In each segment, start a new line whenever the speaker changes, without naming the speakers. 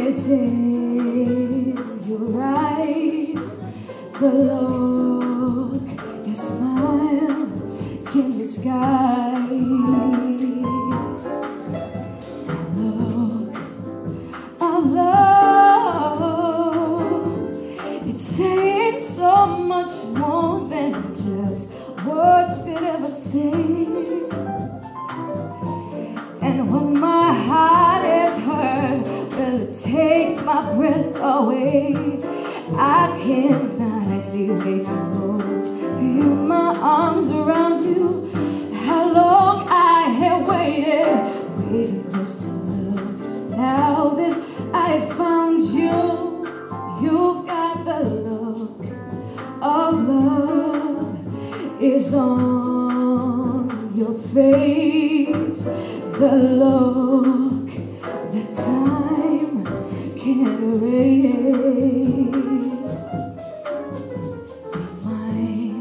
is in your eyes, the look, your smile can disguise. Look of love, it's saying so much more than just words could ever say. And when my heart is hurt, will it take my breath away? I cannot leave wait to hold you, my arms around you. How long I have waited just to love. Now that I found you, you've got the look of love is on your face, the look that time can't erase. Mine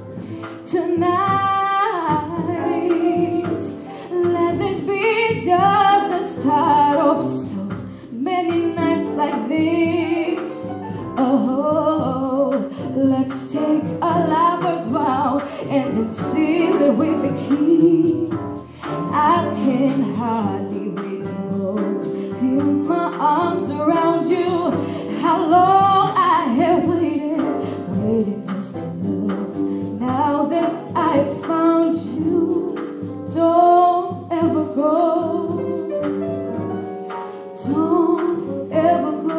tonight, let this be just the start of so many nights like this. Oh, let's take a lover's vow and then seal it with the keys. I can hardly wait to hold, feel my arms around you. How long I have waited just to love. Now that I found you, don't ever go, don't ever go.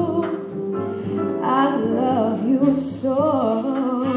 I love you so.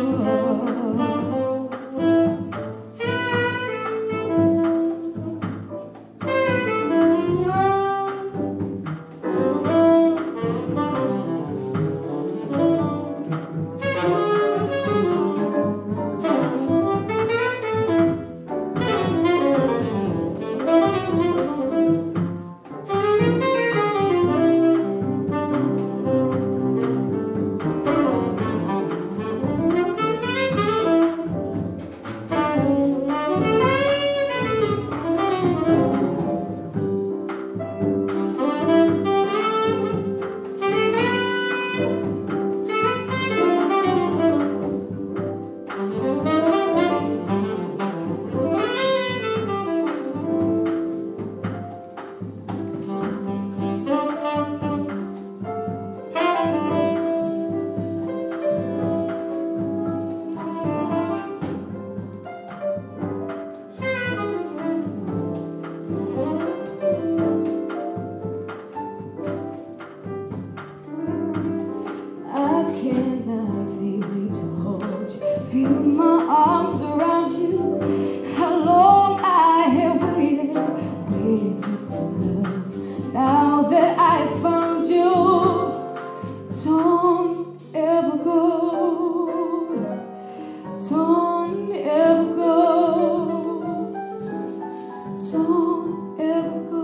Cannot wait to hold you, feel my arms around you. How long I have waited just to love. Now that I found you, don't ever go, don't ever go, don't ever go.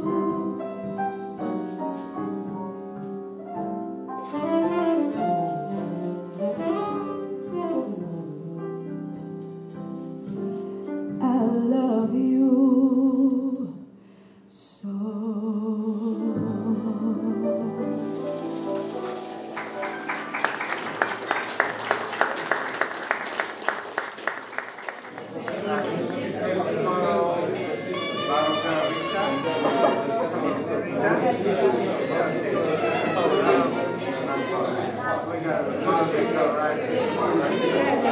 I love you so.
We got